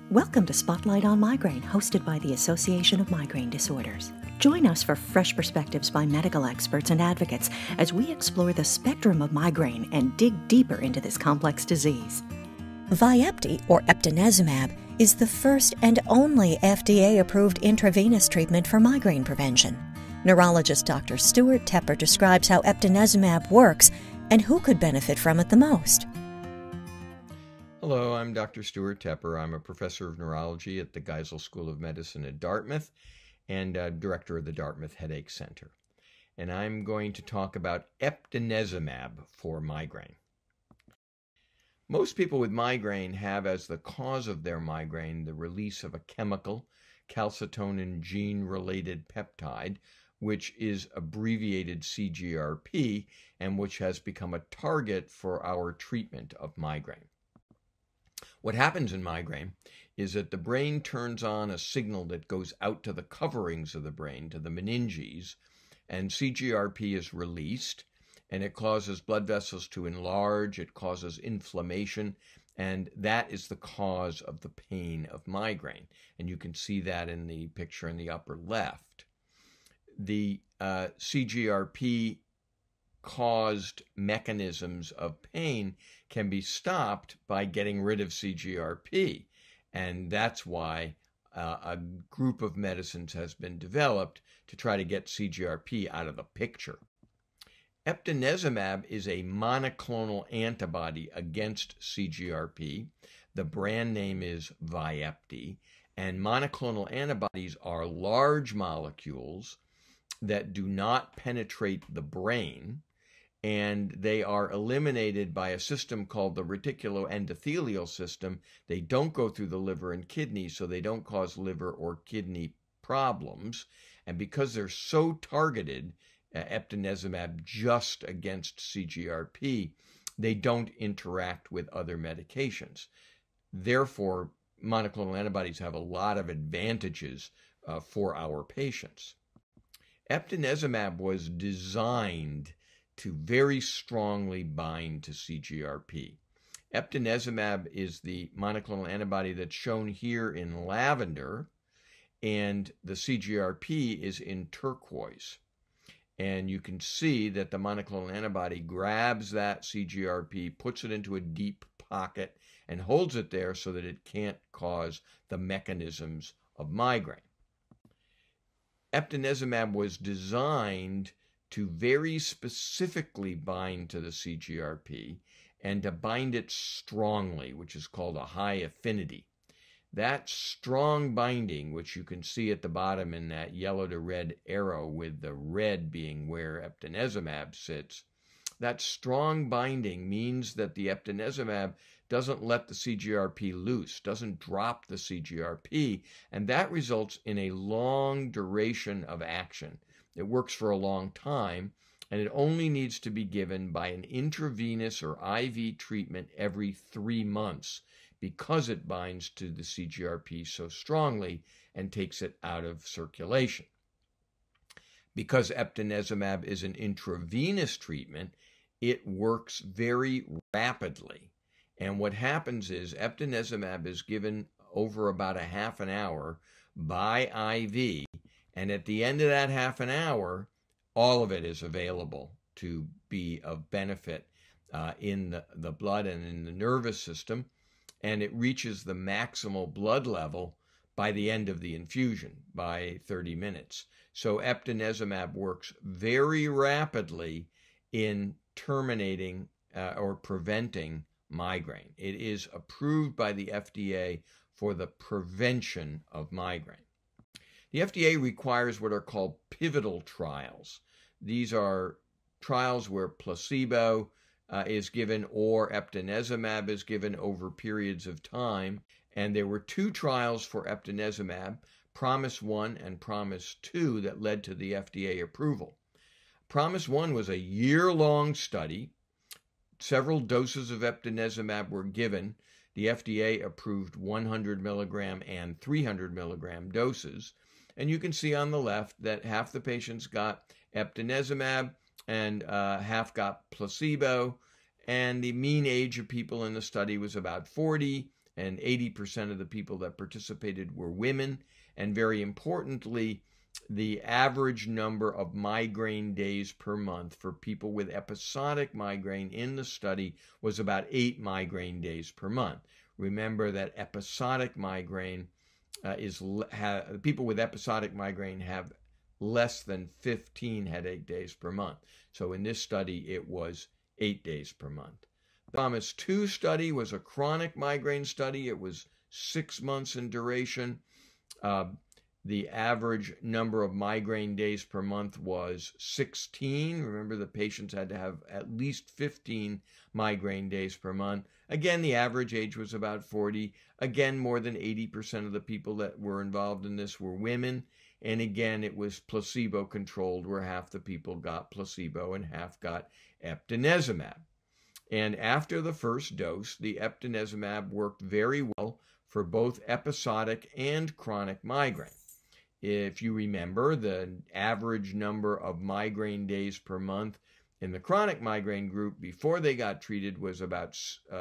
Welcome to Spotlight on Migraine, hosted by the Association of Migraine Disorders. Join us for fresh perspectives by medical experts and advocates as we explore the spectrum of migraine and dig deeper into this complex disease. Vyepti, or Eptinezumab, is the first and only FDA-approved intravenous treatment for migraine prevention. Neurologist Dr. Stewart Tepper describes how Eptinezumab works and who could benefit from it the most. Hello, I'm Dr. Stewart Tepper. I'm a professor of neurology at the Geisel School of Medicine at Dartmouth and director of the Dartmouth Headache Center. And I'm going to talk about Eptinezumab for migraine. Most people with migraine have as the cause of their migraine the release of a chemical, calcitonin gene-related peptide, which is abbreviated CGRP and which has become a target for our treatment of migraine. What happens in migraine is that the brain turns on a signal that goes out to the coverings of the brain, to the meninges, and CGRP is released, and it causes blood vessels to enlarge, it causes inflammation, and that is the cause of the pain of migraine. And you can see that in the picture in the upper left. The CGRP caused mechanisms of pain can be stopped by getting rid of CGRP. And that's why a group of medicines has been developed to try to get CGRP out of the picture. Eptinezumab is a monoclonal antibody against CGRP. The brand name is Vyepti. And monoclonal antibodies are large molecules that do not penetrate the brain, and they are eliminated by a system called the reticuloendothelial system. They don't go through the liver and kidney, so they don't cause liver or kidney problems. And because they're so targeted, Eptinezumab just against CGRP, they don't interact with other medications. Therefore, monoclonal antibodies have a lot of advantages for our patients. Eptinezumab was designed to very strongly bind to CGRP. Eptinezumab is the monoclonal antibody that's shown here in lavender, and the CGRP is in turquoise. And you can see that the monoclonal antibody grabs that CGRP, puts it into a deep pocket, and holds it there so that it can't cause the mechanisms of migraine. Eptinezumab was designed to very specifically bind to the CGRP and to bind it strongly, which is called a high affinity. That strong binding, which you can see at the bottom in that yellow to red arrow, with the red being where Eptinezumab sits, that strong binding means that the Eptinezumab doesn't let the CGRP loose, doesn't drop the CGRP, and that results in a long duration of action. It works for a long time, and it only needs to be given by an intravenous or IV treatment every 3 months because it binds to the CGRP so strongly and takes it out of circulation. Because Eptinezumab is an intravenous treatment, it works very rapidly. And what happens is Eptinezumab is given over about a half an hour by IV, and at the end of that half an hour, all of it is available to be of benefit in the blood and in the nervous system, and it reaches the maximal blood level by the end of the infusion, by 30 minutes. So Eptinezumab works very rapidly in terminating or preventing migraine. It is approved by the FDA for the prevention of migraine. The FDA requires what are called pivotal trials. These are trials where placebo is given or Eptinezumab is given over periods of time. And there were 2 trials for Eptinezumab, PROMISE 1 and PROMISE 2, that led to the FDA approval. PROMISE 1 was a year-long study. Several doses of Eptinezumab were given. The FDA approved 100 milligram and 300 milligram doses. And you can see on the left that half the patients got Eptinezumab and half got placebo. And the mean age of people in the study was about 40, and 80% of the people that participated were women. And very importantly, the average number of migraine days per month for people with episodic migraine in the study was about 8 migraine days per month. Remember that episodic migraine people with episodic migraine have less than 15 headache days per month. So in this study, it was 8 days per month. The PROMISE 2 study was a chronic migraine study. It was 6 months in duration. The average number of migraine days per month was 16. Remember, the patients had to have at least 15 migraine days per month. Again, the average age was about 40. Again, more than 80% of the people that were involved in this were women. And again, it was placebo-controlled, where half the people got placebo and half got eptinezumab. And after the first dose, the eptinezumab worked very well for both episodic and chronic migraine. If you remember, the average number of migraine days per month in the chronic migraine group before they got treated was about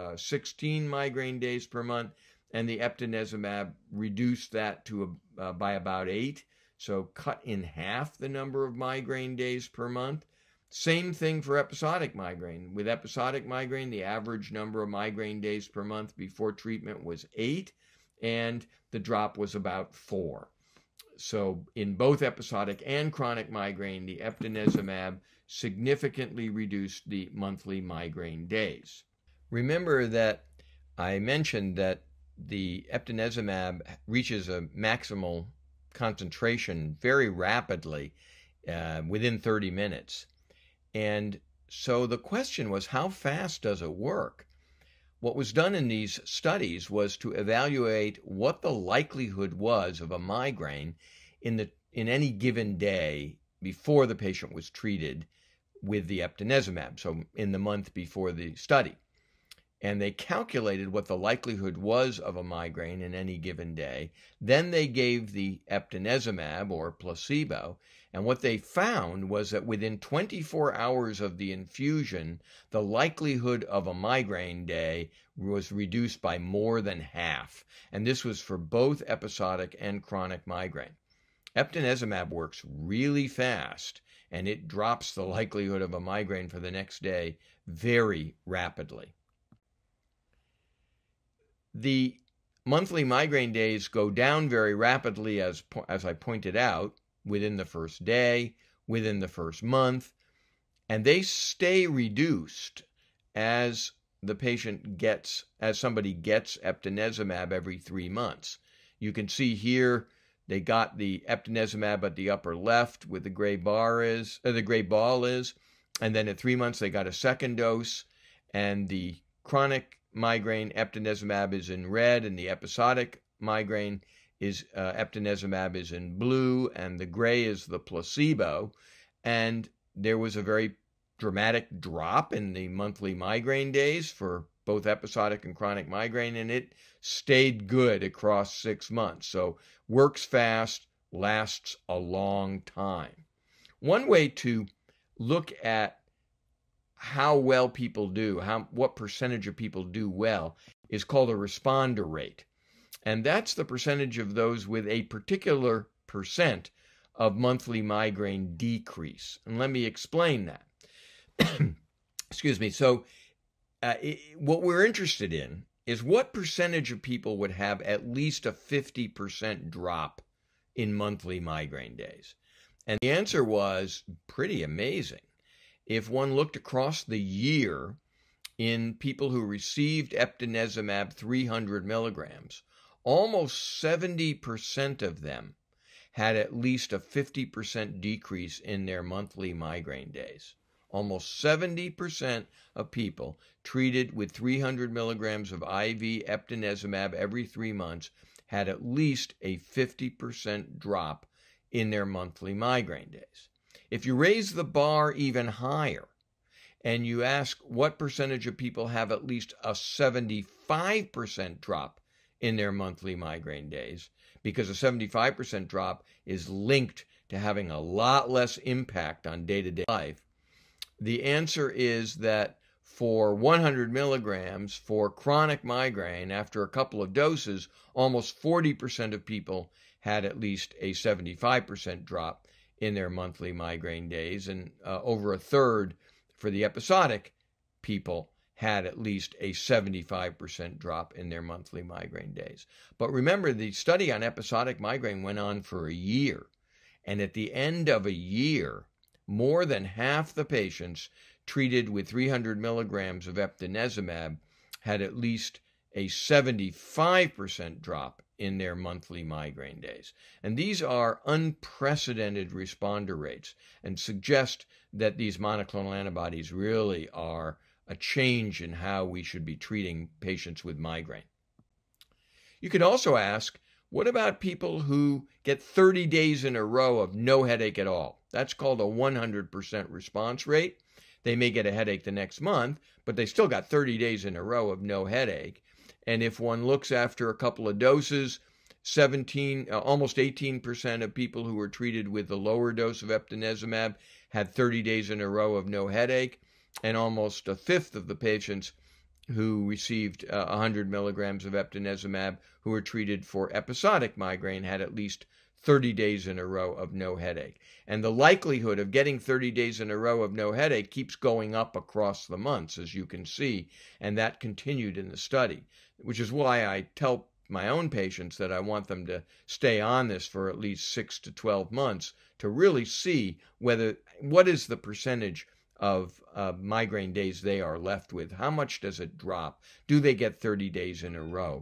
16 migraine days per month, and the eptinezumab reduced that to by about 8, so cut in half the number of migraine days per month. Same thing for episodic migraine. With episodic migraine, the average number of migraine days per month before treatment was 8, and the drop was about 4. So in both episodic and chronic migraine, the eptinezumab significantly reduced the monthly migraine days. Remember that I mentioned that the eptinezumab reaches a maximal concentration very rapidly within 30 minutes. And so the question was, how fast does it work? What was done in these studies was to evaluate what the likelihood was of a migraine in any given day before the patient was treated with the eptinezumab, so in the month before the study. And they calculated what the likelihood was of a migraine in any given day. Then they gave the eptinezumab or placebo, and what they found was that within 24 hours of the infusion, the likelihood of a migraine day was reduced by more than half. And this was for both episodic and chronic migraine. Eptinezumab works really fast, and it drops the likelihood of a migraine for the next day very rapidly. The monthly migraine days go down very rapidly, as I pointed out, within the first day, within the first month, and they stay reduced as somebody gets eptinezumab every 3 months. You can see here they got the eptinezumab at the upper left with the gray ball is, and then at 3 months they got a second dose, and the chronic migraine eptinezumab is in red, and the episodic migraine is eptinezumab is in blue, and the gray is the placebo. And there was a very dramatic drop in the monthly migraine days for both episodic and chronic migraine, and it stayed good across 6 months. So works fast, lasts a long time. One way to look at how well people do, what percentage of people do well, is called a responder rate. And that's the percentage of those with a particular percent of monthly migraine decrease. And let me explain that. Excuse me. So what we're interested in is what percentage of people would have at least a 50% drop in monthly migraine days. And the answer was pretty amazing. If one looked across the year in people who received eptinezumab 300 milligrams, almost 70% of them had at least a 50% decrease in their monthly migraine days. Almost 70% of people treated with 300 milligrams of IV eptinezumab every 3 months had at least a 50% drop in their monthly migraine days. If you raise the bar even higher and you ask what percentage of people have at least a 75% drop in their monthly migraine days, because a 75% drop is linked to having a lot less impact on day-to-day life, the answer is that for 100 milligrams for chronic migraine, after a couple of doses, almost 40% of people had at least a 75% drop in their monthly migraine days, and over a third for the episodic people had at least a 75% drop in their monthly migraine days. But remember, the study on episodic migraine went on for a year, and at the end of a year, more than half the patients treated with 300 milligrams of eptinezumab had at least a 75% drop in their monthly migraine days. And these are unprecedented responder rates and suggest that these monoclonal antibodies really are a change in how we should be treating patients with migraine. You could also ask, what about people who get 30 days in a row of no headache at all? That's called a 100% response rate. They may get a headache the next month, but they still got 30 days in a row of no headache. And if one looks after a couple of doses, almost 18% of people who were treated with the lower dose of eptinezumab had 30 days in a row of no headache, and almost a fifth of the patients who received 100 milligrams of eptinezumab who were treated for episodic migraine had at least 30 days in a row of no headache. And the likelihood of getting 30 days in a row of no headache keeps going up across the months, as you can see, and that continued in the study, which is why I tell my own patients that I want them to stay on this for at least 6 to 12 months to really see what is the percentage of migraine days they are left with. How much does it drop? Do they get 30 days in a row?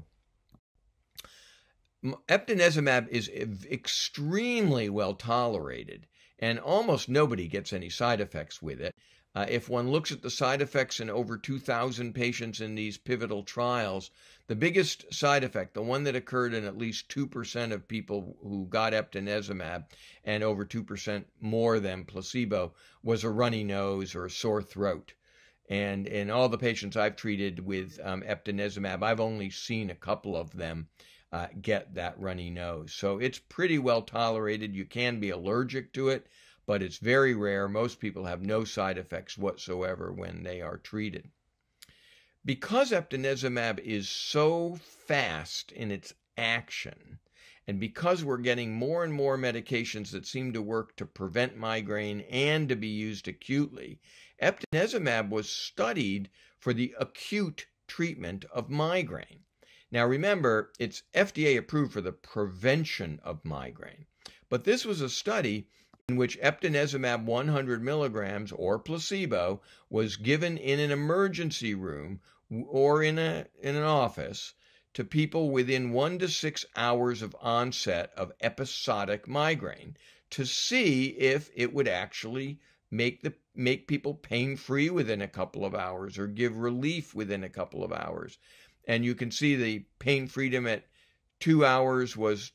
Eptinezumab is extremely well tolerated, and almost nobody gets any side effects with it. If one looks at the side effects in over 2,000 patients in these pivotal trials, the biggest side effect, the one that occurred in at least 2% of people who got eptinezumab and over 2% more than placebo, was a runny nose or a sore throat. And in all the patients I've treated with eptinezumab, I've only seen a couple of them get that runny nose. So it's pretty well tolerated. You can be allergic to it, but it's very rare. Most people have no side effects whatsoever when they are treated. Because eptinezumab is so fast in its action, and because we're getting more and more medications that seem to work to prevent migraine and to be used acutely, eptinezumab was studied for the acute treatment of migraine. Now remember, it's FDA approved for the prevention of migraine, but this was a study in which eptinezumab 100 milligrams or placebo was given in an emergency room or in an office to people within 1 to 6 hours of onset of episodic migraine to see if it would actually make people pain-free within a couple of hours or give relief within a couple of hours. And you can see the pain freedom at 2 hours was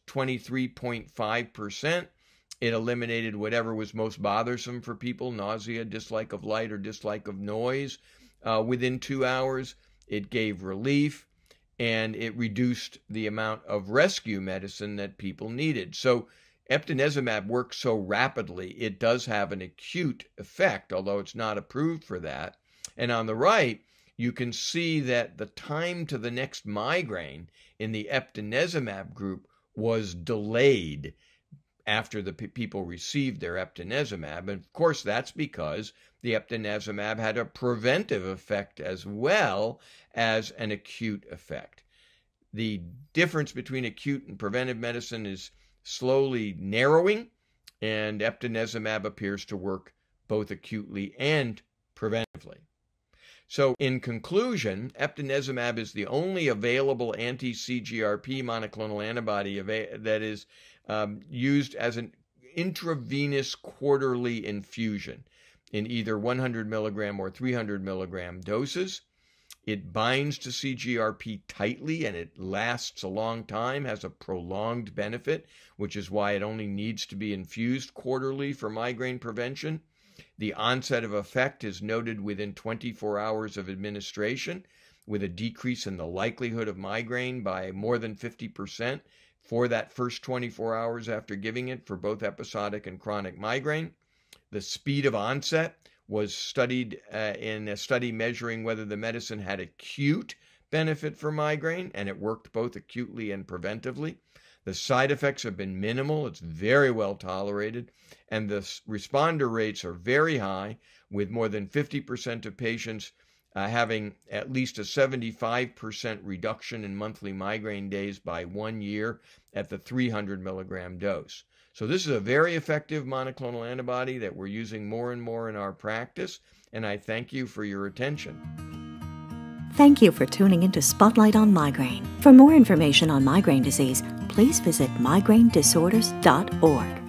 23.5%. It eliminated whatever was most bothersome for people, nausea, dislike of light, or dislike of noise. Within 2 hours, it gave relief, and it reduced the amount of rescue medicine that people needed. So eptinezumab works so rapidly, it does have an acute effect, although it's not approved for that. And on the right, you can see that the time to the next migraine in the eptinezumab group was delayed after the people received their eptinezumab. And of course, that's because the eptinezumab had a preventive effect as well as an acute effect. The difference between acute and preventive medicine is slowly narrowing, and eptinezumab appears to work both acutely and preventively. So in conclusion, eptinezumab is the only available anti-CGRP monoclonal antibody that is used as an intravenous quarterly infusion in either 100 milligram or 300 milligram doses. It binds to CGRP tightly, and it lasts a long time, has a prolonged benefit, which is why it only needs to be infused quarterly for migraine prevention. The onset of effect is noted within 24 hours of administration, with a decrease in the likelihood of migraine by more than 50% for that first 24 hours after giving it for both episodic and chronic migraine. The speed of onset was studied in a study measuring whether the medicine had acute benefit for migraine, and it worked both acutely and preventively. The side effects have been minimal. It's very well tolerated, and the responder rates are very high, with more than 50% of patients having at least a 75% reduction in monthly migraine days by 1 year at the 300 milligram dose. So this is a very effective monoclonal antibody that we're using more and more in our practice, and I thank you for your attention. Thank you for tuning into Spotlight on Migraine. For more information on migraine disease, please visit migrainedisorders.org.